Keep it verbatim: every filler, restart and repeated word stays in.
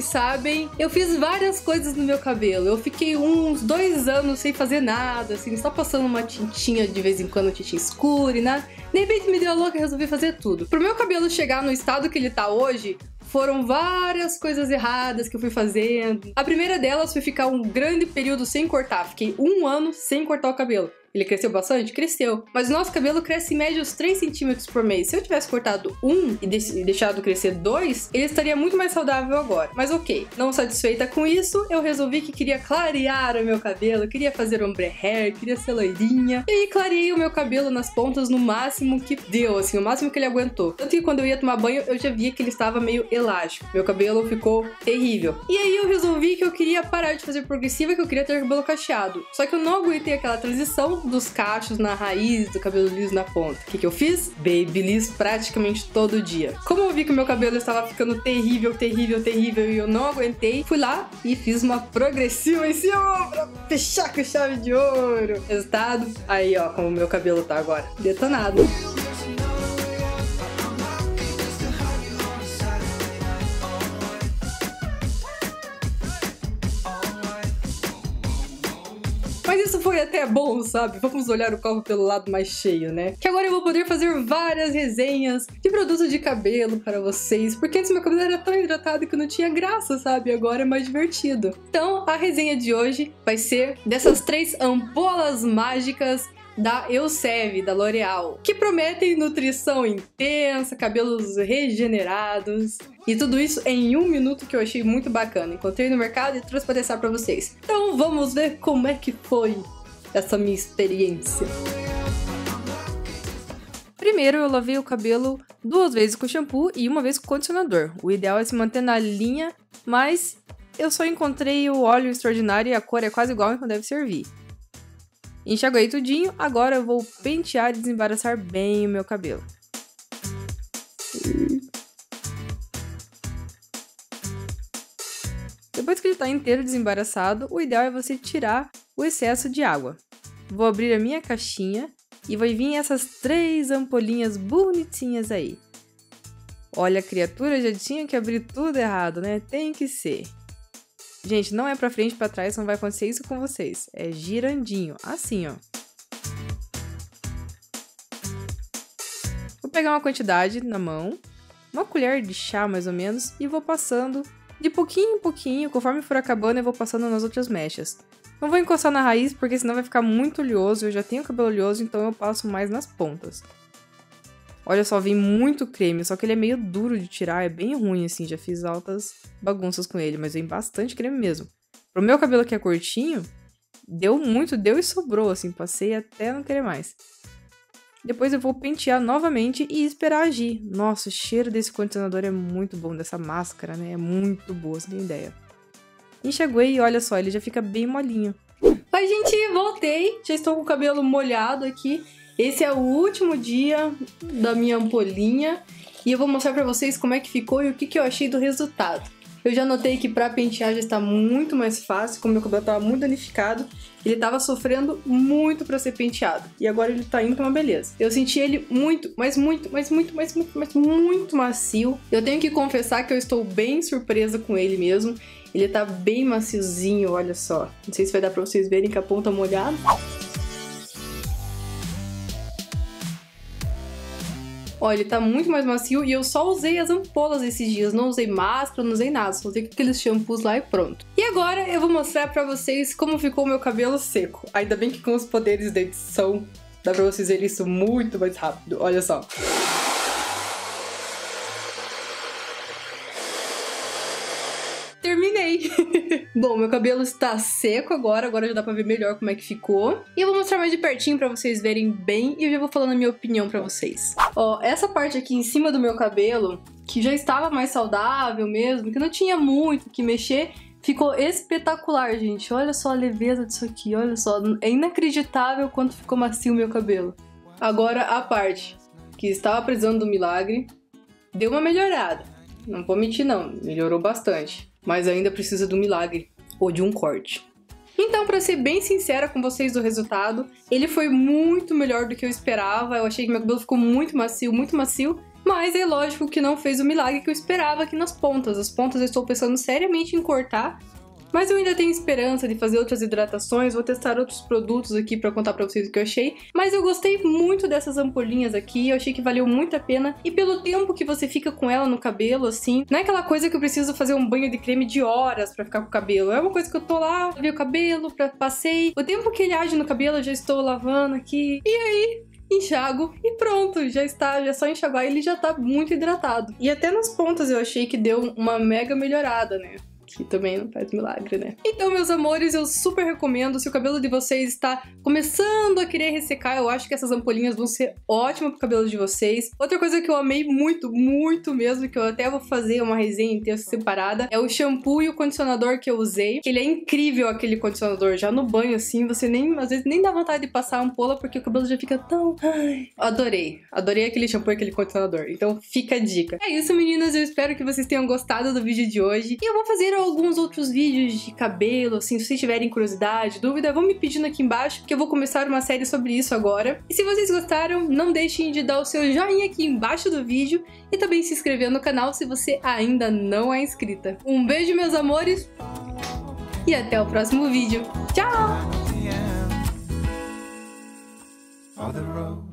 sabem, eu fiz várias coisas no meu cabelo. Eu fiquei uns dois anos sem fazer nada, assim, só passando uma tintinha de vez em quando, tintinha escura e nada. De repente me deu a louca e resolvi fazer tudo. Pro meu cabelo chegar no estado que ele tá hoje, foram várias coisas erradas que eu fui fazendo. A primeira delas foi ficar um grande período sem cortar. Fiquei um ano sem cortar o cabelo. Ele cresceu bastante? Cresceu. Mas o nosso cabelo cresce em média uns três centímetros por mês. Se eu tivesse cortado um e deixado crescer dois, ele estaria muito mais saudável agora. Mas ok, não satisfeita com isso, eu resolvi que queria clarear o meu cabelo, queria fazer ombre hair, queria ser loirinha. E aí clareei o meu cabelo nas pontas no máximo que deu, assim, o máximo que ele aguentou. Tanto que quando eu ia tomar banho, eu já via que ele estava meio elástico. Meu cabelo ficou terrível. E aí eu resolvi que eu queria parar de fazer progressiva, que eu queria ter cabelo cacheado. Só que eu não aguentei aquela transição dos cachos na raiz, do cabelo liso na ponta. O que que eu fiz? Babyliss praticamente todo dia. Como eu vi que o meu cabelo estava ficando terrível, terrível, terrível e eu não aguentei, fui lá e fiz uma progressiva em cima pra fechar com chave de ouro. Resultado? Aí ó, como o meu cabelo tá agora. Detonado. Mas isso foi até bom, sabe? Vamos olhar o copo pelo lado mais cheio, né? Que agora eu vou poder fazer várias resenhas de produtos de cabelo para vocês, porque antes meu cabelo era tão hidratado que não tinha graça, sabe? Agora é mais divertido. Então, a resenha de hoje vai ser dessas três ampolas mágicas da Elseve, da L'Oréal, que prometem nutrição intensa, cabelos regenerados e tudo isso em um minuto, que eu achei muito bacana. Encontrei no mercado e trouxe para testar para vocês. Então vamos ver como é que foi essa minha experiência. Primeiro eu lavei o cabelo duas vezes com shampoo e uma vez com condicionador. O ideal é se manter na linha, mas eu só encontrei o óleo extraordinário e a cor é quase igual, então deve servir. Enxaguei tudinho, agora eu vou pentear e desembaraçar bem o meu cabelo. Depois que ele está inteiro desembaraçado, o ideal é você tirar o excesso de água. Vou abrir a minha caixinha e vai vir essas três ampolinhas bonitinhas aí. Olha, a criatura já tinha que abrir tudo errado, né? Tem que ser. Gente, não é pra frente e pra trás, não vai acontecer isso com vocês. É girandinho, assim, ó. Vou pegar uma quantidade na mão, uma colher de chá mais ou menos, e vou passando de pouquinho em pouquinho, conforme for acabando eu vou passando nas outras mechas. Não vou encostar na raiz, porque senão vai ficar muito oleoso, eu já tenho cabelo oleoso, então eu passo mais nas pontas. Olha só, vem muito creme, só que ele é meio duro de tirar, é bem ruim assim, já fiz altas bagunças com ele, mas vem bastante creme mesmo. Pro meu cabelo que é curtinho, deu muito, deu e sobrou, assim, passei até não querer mais. Depois eu vou pentear novamente e esperar agir. Nossa, o cheiro desse condicionador é muito bom, dessa máscara, né, é muito boa, você tem ideia. Enxaguei e olha só, ele já fica bem molinho. Oi, gente, voltei, já estou com o cabelo molhado aqui. Esse é o último dia da minha ampolinha e eu vou mostrar pra vocês como é que ficou e o que, que eu achei do resultado. Eu já notei que pra pentear já está muito mais fácil, como meu cabelo estava muito danificado, ele estava sofrendo muito pra ser penteado. E agora ele tá indo uma beleza. Eu senti ele muito, mas muito, mas muito, mas muito, mas muito macio. Eu tenho que confessar que eu estou bem surpresa com ele mesmo. Ele tá bem maciozinho, olha só. Não sei se vai dar pra vocês verem que a ponta molhada. Olha, ele tá muito mais macio e eu só usei as ampolas esses dias, não usei máscara, não usei nada, só usei aqueles shampoos lá e pronto. E agora eu vou mostrar pra vocês como ficou o meu cabelo seco. Ainda bem que com os poderes da edição dá pra vocês verem isso muito mais rápido, olha só. Terminei! Bom, meu cabelo está seco agora, agora já dá pra ver melhor como é que ficou. E eu vou mostrar mais de pertinho pra vocês verem bem e eu já vou falando a minha opinião pra vocês. Ó, essa parte aqui em cima do meu cabelo, que já estava mais saudável mesmo, que não tinha muito que mexer, ficou espetacular, gente. Olha só a leveza disso aqui, olha só. É inacreditável quanto ficou macio o meu cabelo. Agora a parte que estava precisando do milagre, deu uma melhorada. Não vou mentir não, melhorou bastante. Mas ainda precisa do milagre, ou de um corte. Então, pra ser bem sincera com vocês do resultado, ele foi muito melhor do que eu esperava. Eu achei que meu cabelo ficou muito macio, muito macio. Mas é lógico que não fez o milagre que eu esperava aqui nas pontas. As pontas eu estou pensando seriamente em cortar, mas eu ainda tenho esperança de fazer outras hidratações, vou testar outros produtos aqui pra contar pra vocês o que eu achei. Mas eu gostei muito dessas ampolinhas aqui, eu achei que valeu muito a pena. E pelo tempo que você fica com ela no cabelo, assim, não é aquela coisa que eu preciso fazer um banho de creme de horas pra ficar com o cabelo. É uma coisa que eu tô lá, lavei o cabelo, pra, passei. O tempo que ele age no cabelo eu já estou lavando aqui. E aí... enxago e pronto, já está, já é só enxaguar e ele já tá muito hidratado. E até nas pontas eu achei que deu uma mega melhorada, né? Que também não faz milagre, né? Então, meus amores, eu super recomendo. Se o cabelo de vocês está começando a querer ressecar, eu acho que essas ampolinhas vão ser ótimas pro cabelo de vocês. Outra coisa que eu amei muito, muito mesmo, que eu até vou fazer uma resenha inteira separada, é o shampoo e o condicionador que eu usei. Que ele é incrível, aquele condicionador. Já no banho, assim, você nem, às vezes, nem dá vontade de passar a ampola, porque o cabelo já fica tão... Ai, adorei. Adorei aquele shampoo e aquele condicionador. Então, fica a dica. É isso, meninas. Eu espero que vocês tenham gostado do vídeo de hoje. E eu vou fazer alguns outros vídeos de cabelo, assim, se vocês tiverem curiosidade, dúvida, vão me pedindo aqui embaixo, que eu vou começar uma série sobre isso agora. E se vocês gostaram, não deixem de dar o seu joinha aqui embaixo do vídeo e também se inscrever no canal se você ainda não é inscrita. Um beijo, meus amores, e até o próximo vídeo. Tchau!